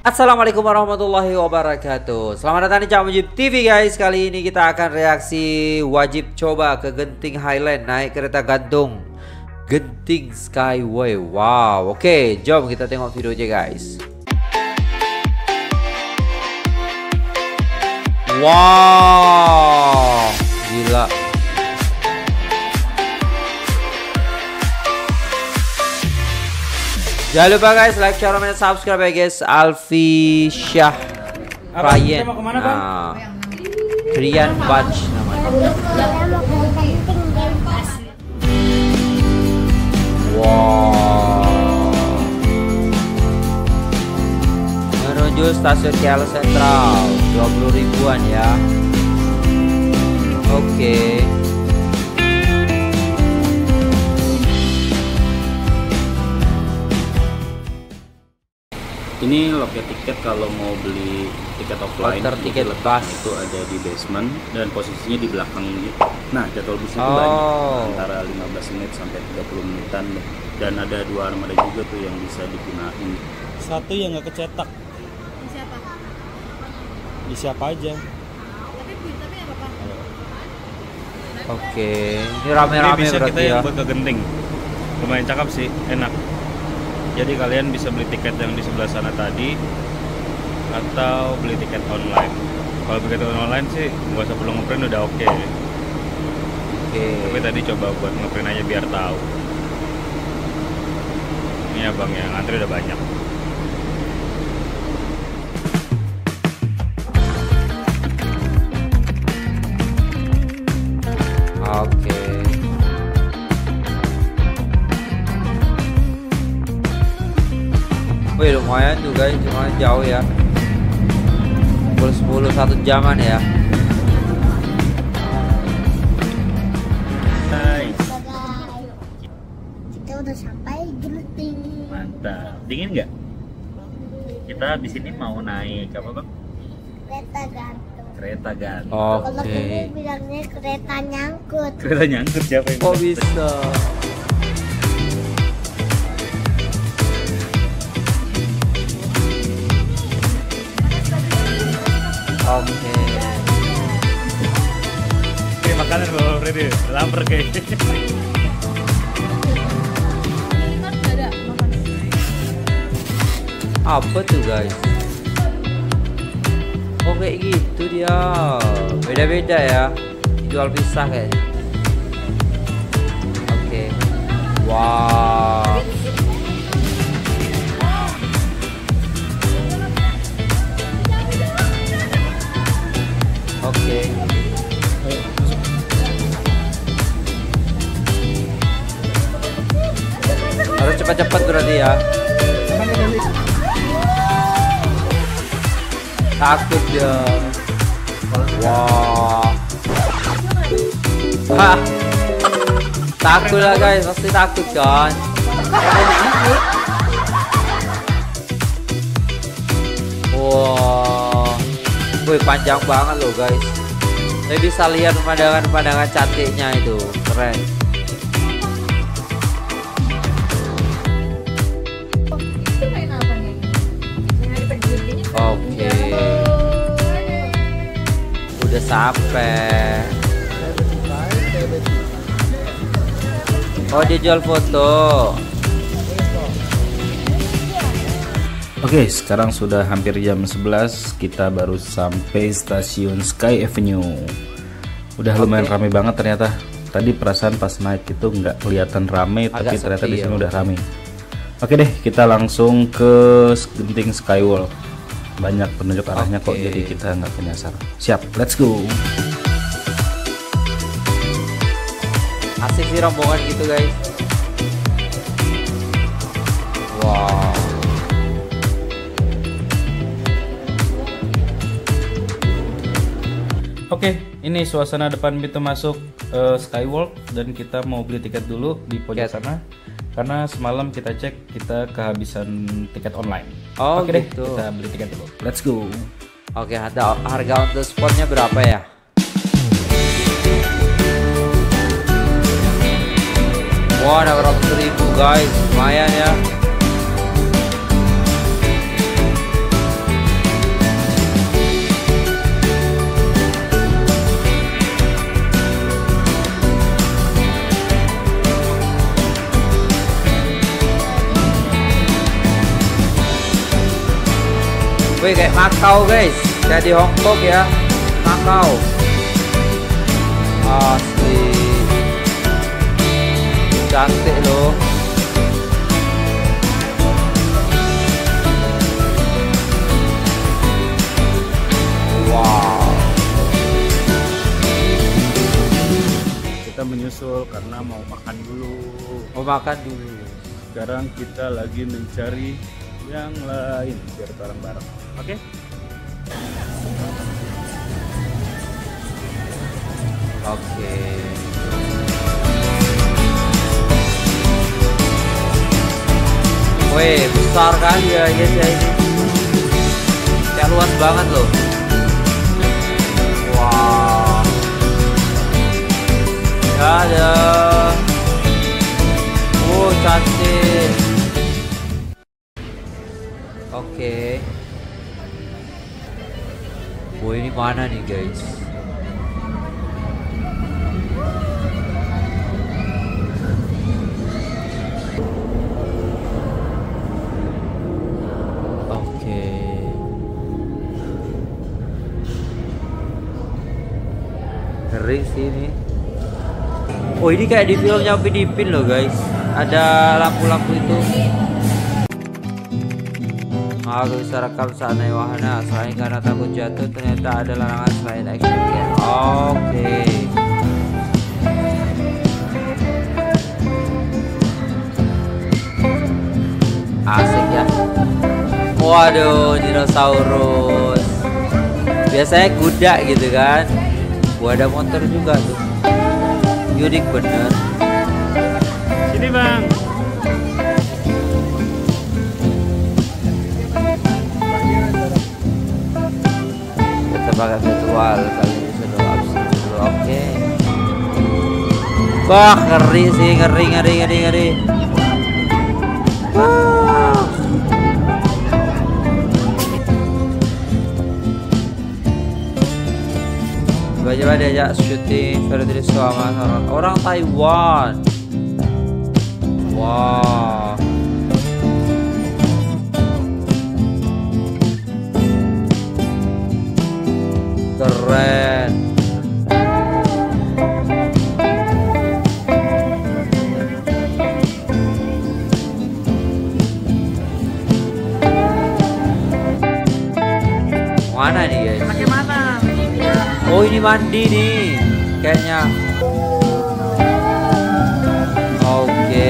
Assalamualaikum warahmatullahi wabarakatuh. Selamat datang di channel Wajib TV guys. Kali ini kita akan reaksi wajib coba ke Genting Highland naik kereta gantung Genting Skyway. Wow, oke, jom kita tengok videonya guys. Wow, gila. Jangan lupa guys, like, share, comment, subscribe ya guys. Alfi Syah Ryan. Krian Batch namanya. Wow. Menuju stasiun KL Sentral, 20 ribuan ya. Oke. Ini loket tiket kalau mau beli tiket offline. Tiket bus itu ada di basement dan posisinya di belakang gitu. Nah, jadwal busnya itu banyak, antara 15 menit sampai 30 menitan. Dan ada 2 armada juga tuh yang bisa digunain. Satu yang nggak kecetak. Di siapa? Di siapa aja. Tapi nggak apa-apa. Oke, ini rame-rame bisa berarti kita yang ya. buat ke Genting. Lumayan cakep sih, enak. Jadi kalian bisa beli tiket yang di sebelah sana tadi atau beli tiket online. Kalau beli tiket online sih nggak usah perlu ngeprint, udah oke. Tapi tadi coba buat ngeprint aja biar tahu. Ini abang yang antri udah banyak. Oke. Wih, lumayan tuh guys, cuma jauh ya. Pukul 10 1 jaman ya. Hai. Kita udah sampai Genting. Mantap. Dingin nggak? Kita di sini mau naik apa bang? Kereta gantung. Kereta gantung. Kalau Oke. ini bilangnya kereta nyangkut. Kereta nyangkut siapa yang? Kok bisa? Oke. Oke, makanan bawa Freddy, lapar kayaknya. Apa tuh guys? Oh kayak gitu dia. Beda-beda ya. Jual pisah kayaknya. Oke. Wow. Oke. Harus cepat-cepat berarti ya. Takut dia. Wah. Hah. Takut lah guys, pasti takut kan. Wah. Wih, panjang banget loh guys. Saya bisa lihat pemandangan-pemandangan cantiknya itu. Keren. Itu main apa nih? Oke. Udah sampai. Oh, dia jual foto. Oke, sekarang sudah hampir jam 11. Kita baru sampai stasiun Sky Avenue. Udah lumayan rame banget ternyata. Tadi perasaan pas naik itu nggak kelihatan rame, tapi ternyata di sini udah rame. Oke deh, kita langsung ke Genting Skyway. Banyak penunjuk arahnya kok, jadi kita nggak penyasar. Siap, let's go. Asik sih rombongan gitu guys. Wow. Oke, ini suasana depan pintu masuk Skywalk dan kita mau beli tiket dulu di pojok sana karena semalam kita cek kita kehabisan tiket online. Oh, oke deh, gitu. kita beli tiket dulu. Let's go. Oke, ada harga on the spotnya berapa ya? Wah, ada berapa ribu guys, lumayan ya. Wih, kayak Makau guys, kayak di Hong Kong ya, Makau. Asli cantik loh. Wow. Kita menyusul karena mau makan dulu. Mau makan dulu. Sekarang kita lagi mencari yang lain biar bareng-bareng. Oke? Oke. Wih, besar kali ya guys ya ini. Kayak luas banget loh. Wah. Ada. Oh, cantik. Oke. Wah, ini mana nih guys? Ngeri sih ini. Oh, ini kayak di filmnya Filipin loh guys. Ada lampu-lampu itu. Aku bisa rekam saat naik wahana. Selain karena takut jatuh, ternyata ada larangan selain action game. Oke. Asik ya. Waduh, dinosaurus. Biasanya kuda gitu kan. Gua ada motor juga tuh. Unik bener. Sini bang. Kita pakai virtual kali ini sudah absen dulu. Oke. Wah, ngeri sih, ngeri. Wah. Coba diajak syuting Ferdri sama orang Taiwan. Wow. Keren. Mana nih guys? Oh, ini mandi nih kayaknya. Oke.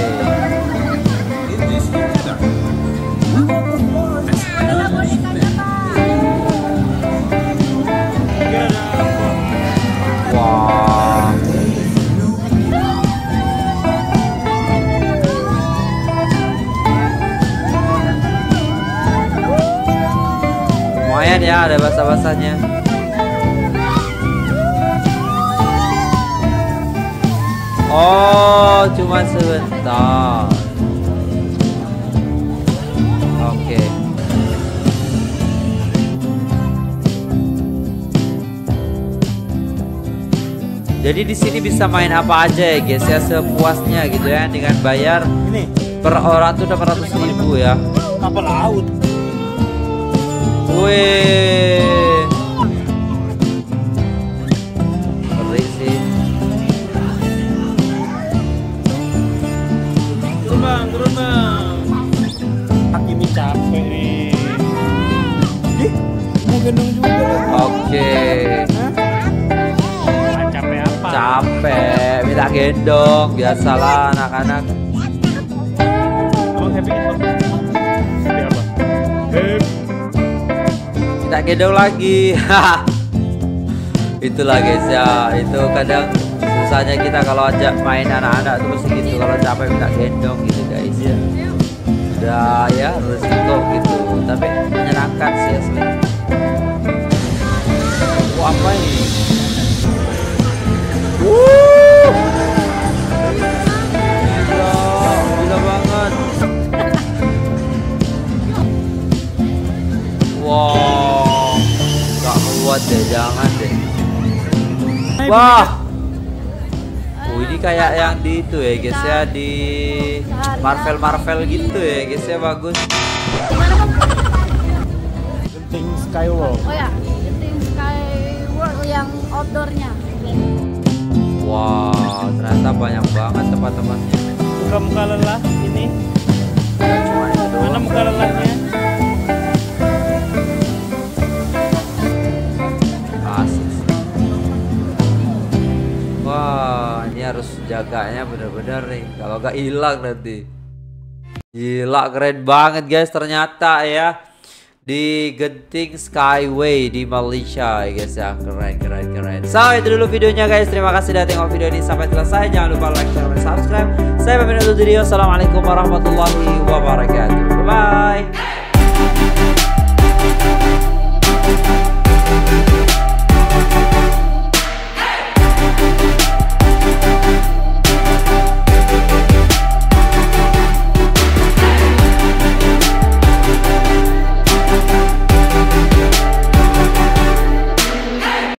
Wah. Lumayan ya, ada basah-basahnya. Oh, cuma sebentar. Oke. Jadi di sini bisa main apa aja ya guys ya, sepuasnya gitu ya, dengan bayar Ini per orang tuh 800.000 ya. kapal laut. Wih. Ngeri sih. Turun bang. Kaki ini capek nih. Ih, mau gendong juga. Oke. Capek apa? Capek, minta gendong, biasalah anak-anak. Emang happy apa? Happy apa? Happy. Minta gendong lagi. Itulah guys ya, itu kadang susahnya kita kalau ajak main anak-anak terus gitu, kalau capek minta gendong gitu guys ya. Udah ya resiko gitu, tapi menyenangkan sih asli. Wah, apa ini? Gila banget. Wow, gak kuat deh, jangan deh. Wah. Ini kayak yang di itu ya guys ya, di Marvel gitu ya guys ya, bagus. Genting Skyworld. Oh ya, Genting Skyworld yang outdoornya. Wow, ternyata banyak banget tempat-tempatnya. Muka-muka lelah ini. Cuma itu Mana doang. muka lelahnya? Asik sih. Wah, ini harus jaganya bener-bener nih. Kalau gak hilang nanti. Gila, keren banget guys ternyata ya. Di Genting Skyway di Malaysia ya guys ya. Keren. So itu dulu videonya guys. Terima kasih sudah tengok video ini sampai selesai. Jangan lupa like, share, dan subscribe. Saya pamit undur diri. Assalamualaikum warahmatullahi wabarakatuh. Bye bye.